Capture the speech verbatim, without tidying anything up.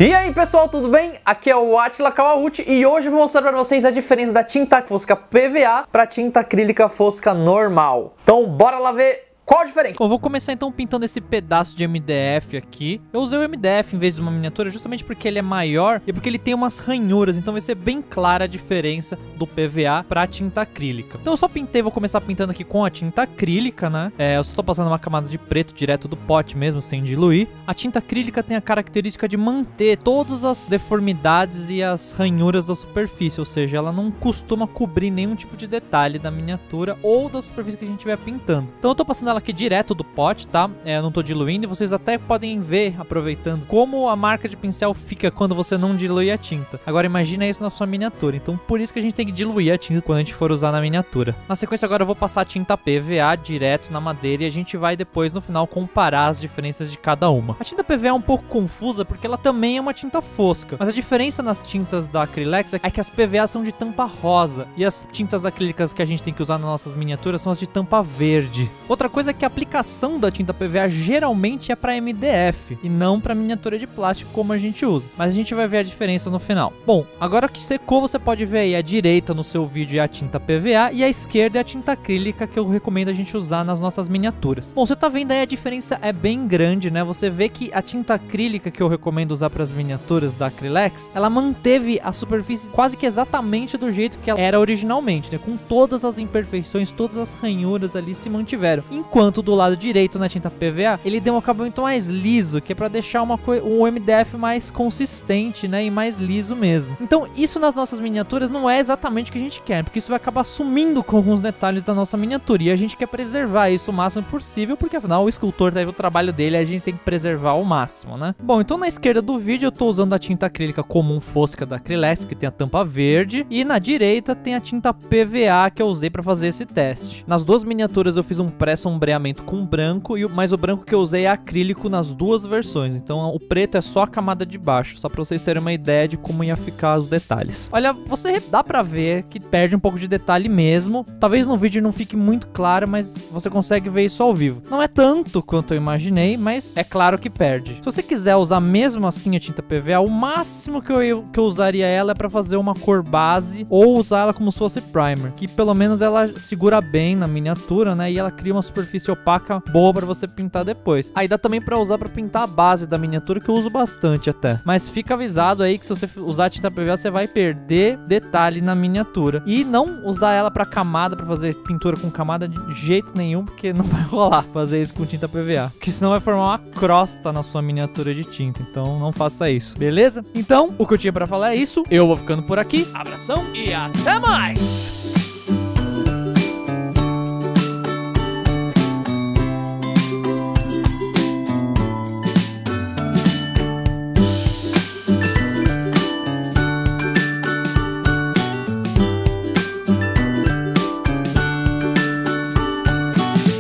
E aí pessoal, tudo bem? Aqui é o Atila Kawauchi e hoje eu vou mostrar para vocês a diferença da tinta fosca P V A para tinta acrílica fosca normal. Então bora lá ver qual a diferença. Bom, vou começar então pintando esse pedaço de M D F aqui. Eu usei o M D F em vez de uma miniatura justamente porque ele é maior e porque ele tem umas ranhuras, então vai ser bem clara a diferença do P V A para tinta acrílica. Então eu só pintei, vou começar pintando aqui com a tinta acrílica, né? É, eu só tô passando uma camada de preto direto do pote mesmo, sem diluir. A tinta acrílica tem a característica de manter todas as deformidades e as ranhuras da superfície, ou seja, ela não costuma cobrir nenhum tipo de detalhe da miniatura ou da superfície que a gente estiver pintando. Então eu tô passando ela aqui direto do pote, tá? É, eu não tô diluindo e vocês até podem ver, aproveitando, como a marca de pincel fica quando você não dilui a tinta. Agora imagina isso na sua miniatura, então por isso que a gente tem que diluir a tinta quando a gente for usar na miniatura. Na sequência agora eu vou passar a tinta P V A direto na madeira e a gente vai depois no final comparar as diferenças de cada uma. A tinta P V A é um pouco confusa porque ela também é uma tinta fosca, mas a diferença nas tintas da Acrylex é que as P V A são de tampa rosa e as tintas acrílicas que a gente tem que usar nas nossas miniaturas são as de tampa verde. Outra coisa é que a aplicação da tinta P V A geralmente é para M D F e não para miniatura de plástico como a gente usa, mas a gente vai ver a diferença no final. Bom, agora que secou você pode ver aí a direita no seu vídeo é a tinta P V A e a esquerda é a tinta acrílica que eu recomendo a gente usar nas nossas miniaturas. Bom, você tá vendo aí a diferença é bem grande, né? Você vê que a tinta acrílica que eu recomendo usar para as miniaturas da Acrylex, ela manteve a superfície quase que exatamente do jeito que ela era originalmente, né? Com todas as imperfeições, todas as ranhuras ali se mantiveram. Enquanto do lado direito na tinta P V A, ele deu um acabamento mais liso, que é para deixar uma o M D F mais consistente, né? E mais liso mesmo. Então isso nas nossas miniaturas não é exatamente o que a gente quer, porque isso vai acabar sumindo com alguns detalhes da nossa miniatura e a gente quer preservar isso o máximo possível, porque afinal o escultor teve o trabalho dele e a gente tem que preservar ao máximo, né? Bom, então na esquerda do vídeo eu tô usando a tinta acrílica comum fosca da Acrylex, que tem a tampa verde, e na direita tem a tinta P V A que eu usei para fazer esse teste. Nas duas miniaturas eu fiz um pré-sombreamento com branco, e mas o branco que eu usei é acrílico nas duas versões, então o preto é só a camada de baixo, só para vocês terem uma ideia de como ia ficar os detalhes. Olha, você dá para ver que perde um pouco de detalhe mesmo, talvez no vídeo não fique muito claro, mas você consegue ver isso ao vivo. Não é tanto quanto eu imaginei, mas é claro que perde. Se você quiser usar mesmo assim a tinta P V A, o máximo que eu, que eu usaria ela é para fazer uma cor base ou usar ela como se fosse primer, que pelo menos ela segura bem na miniatura, né, e ela cria uma superfície opaca boa para você pintar depois. Aí dá também para usar para pintar a base da miniatura, que eu uso bastante até. Mas fica avisado aí que se você usar a tinta P V A, você vai perder detalhe na miniatura. E não usar ela para camada, para fazer pintura com camada de jeito nenhum, porque não vai rolar fazer isso com tinta P V A, porque senão vai formar uma crosta na sua miniatura de tinta. Então não faça isso, beleza? Então, o que eu tinha para falar é isso. Eu vou ficando por aqui. Abração e até mais!